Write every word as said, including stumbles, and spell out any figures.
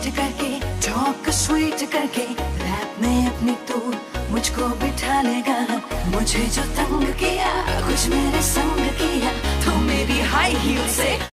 Cheat करके, talk sweet करके, rap में अपनी तू मुझको बिठा लेगा। मुझे जो तंग किया, कुछ मेरे संग किया, तो मेरी हाई हील से